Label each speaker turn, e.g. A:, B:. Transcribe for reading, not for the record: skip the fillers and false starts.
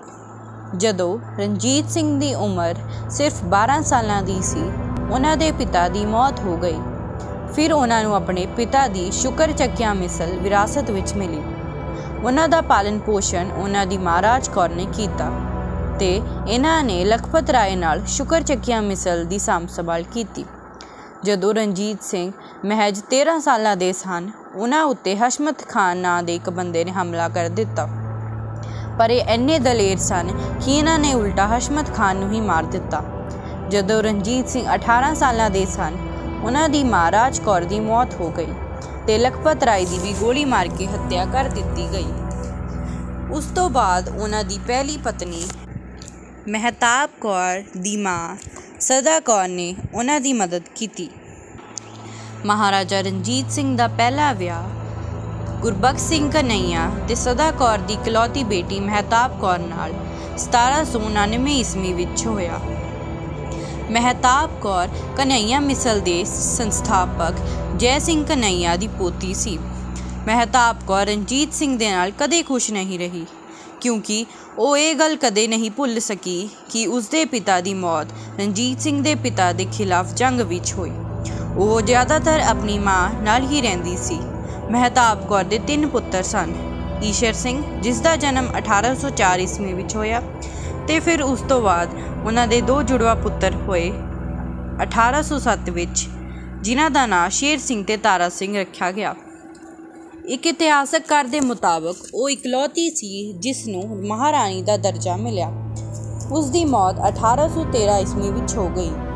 A: ਜਦੋਂ ਰਣਜੀਤ ਸਿੰਘ ਦੀ ਉਮਰ ਸਿਰਫ 12 ਸਾਲਾਂ ਦੀ ਸੀ, ਉਹਨਾਂ ਦੇ ਪਿਤਾ ਦੀ ਮੌਤ ਹੋ ਗਈ। ਫਿਰ ਉਹਨਾਂ ਨੂੰ ਆਪਣੇ ਪਿਤਾ ਦੀ ਸ਼ੁਕਰ ਚੱਕਿਆ ਮਿਸਲ ਵਿਰਾਸਤ ਵਿੱਚ ਮਿਲੀ। ਉਹਨਾਂ ਦਾ ਪਾਲਣ ਪੋਸ਼ਣ ਉਹਨਾਂ ਦੀ ਮਾਂ ਰਾਜ ਕੌਰ ਨੇ ਕੀਤਾ ਤੇ ਇਹਨਾਂ ਨੇ ਲਖਪਤ ਰਾਏ ਨਾਲ ਸ਼ੁਕਰ ਚੱਕਿਆ ਮਿਸਲ ਦੀ ਸਾਂਭ ਸੰਭਾਲ ਕੀਤੀ। ਜਦੋਂ ਰਣਜੀਤ ਸਿੰਘ ਮਹਿਜ 13 ਸਾਲਾਂ ਦੇ ਸਨ, ਉਹਨਾਂ ਉੱਤੇ ਹਸ਼ਮਤ ਖਾਨ ਨਾਂ ਦੇ ਇੱਕ ਬੰਦੇ ਨੇ ਹਮਲਾ ਕਰ ਦਿੱਤਾ, ਪਰ ਇਹ ਇੰਨੇ ਦਲੇਰ ਸਨ ਕਿ ਇਹਨਾਂ ਨੇ ਉਲਟਾ ਹਸ਼ਮਤ ਖਾਨ ਨੂੰ ਹੀ ਮਾਰ ਦਿੱਤਾ। ਜਦੋਂ ਰਣਜੀਤ ਸਿੰਘ 18 ਸਾਲਾਂ ਦੇ ਸਨ, ਉਹਨਾਂ ਦੀ ਮਾਂ ਰਾਜ ਕੌਰ ਦੀ ਮੌਤ ਹੋ ਗਈ ਤੇ ਲਖਪਤ ਰਾਏ ਦੀ ਵੀ ਗੋਲੀ ਮਾਰ ਕੇ ਹੱਤਿਆ ਕਰ ਦਿੱਤੀ ਗਈ। ਉਸ ਤੋਂ ਬਾਅਦ ਉਹਨਾਂ ਦੀ ਪਹਿਲੀ ਪਤਨੀ ਮਹਿਤਾਬ ਕੌਰ ਦੀ ਮਾਂ ਸਦਾ ਕੌਰ ਨੇ ਉਹਨਾਂ ਦੀ ਮਦਦ ਕੀਤੀ। ਮਹਾਰਾਜਾ ਰਣਜੀਤ ਸਿੰਘ ਦਾ ਪਹਿਲਾ ਵਿਆਹ ਗੁਰਬਖਸ਼ ਸਿੰਘ ਕਨ੍ਹਈਆ ਤੇ ਸਦਾ ਕੌਰ ਦੀ ਇਕਲੌਤੀ ਬੇਟੀ ਮਹਿਤਾਬ ਕੌਰ ਨਾਲ 1799 ਈਸਵੀ ਵਿੱਚ ਹੋਇਆ। ਮਹਿਤਾਬ ਕੌਰ ਕਨ੍ਹਈਆ ਮਿਸਲ ਦੇ ਸੰਸਥਾਪਕ ਜੈ ਸਿੰਘ ਕਨ੍ਹਈਆ ਦੀ ਪੋਤੀ ਸੀ। ਮਹਿਤਾਬ ਕੌਰ ਰਣਜੀਤ ਸਿੰਘ ਦੇ ਨਾਲ ਕਦੇ ਖੁਸ਼ ਨਹੀਂ ਰਹੀ, ਕਿਉਂਕਿ ਉਹ ਇਹ ਗੱਲ ਕਦੇ ਨਹੀਂ ਭੁੱਲ ਸਕੀ ਕਿ ਉਸਦੇ ਪਿਤਾ ਦੀ ਮੌਤ ਰਣਜੀਤ ਸਿੰਘ ਦੇ ਪਿਤਾ ਦੇ ਖਿਲਾਫ ਜੰਗ ਵਿੱਚ ਹੋਈ। ਉਹ ਜ਼ਿਆਦਾਤਰ ਆਪਣੀ ਮਾਂ ਨਾਲ ਹੀ ਰਹਿੰਦੀ ਸੀ। ਮਹਿਤਾਬ ਕੌਰ ਦੇ 3 ਪੁੱਤਰ ਸਨ, ਈਸ਼ਰ ਸਿੰਘ ਜਿਸ ਦਾ ਜਨਮ 1804 ਈਸਵੀ ਵਿੱਚ ਹੋਇਆ ਤੇ ਫਿਰ ਉਸ ਤੋਂ ਬਾਅਦ ਉਹਨਾਂ ਦੇ 2 ਜੁੜਵਾ ਪੁੱਤਰ ਹੋਏ 1807 ਵਿੱਚ, ਜਿਨ੍ਹਾਂ ਦਾ ਨਾਂ ਸ਼ੇਰ ਸਿੰਘ ਤੇ ਤਾਰਾ ਸਿੰਘ ਰੱਖਿਆ ਗਿਆ। ਇੱਕ ਇਤਿਹਾਸਕਾਰ ਦੇ ਮੁਤਾਬਕ ਉਹ ਇਕਲੌਤੀ ਸੀ ਜਿਸ ਨੂੰ ਮਹਾਰਾਣੀ ਦਾ ਦਰਜਾ ਮਿਲਿਆ। ਉਸ ਦੀ ਮੌਤ 1813 ਈਸਵੀ ਵਿੱਚ ਹੋ ਗਈ।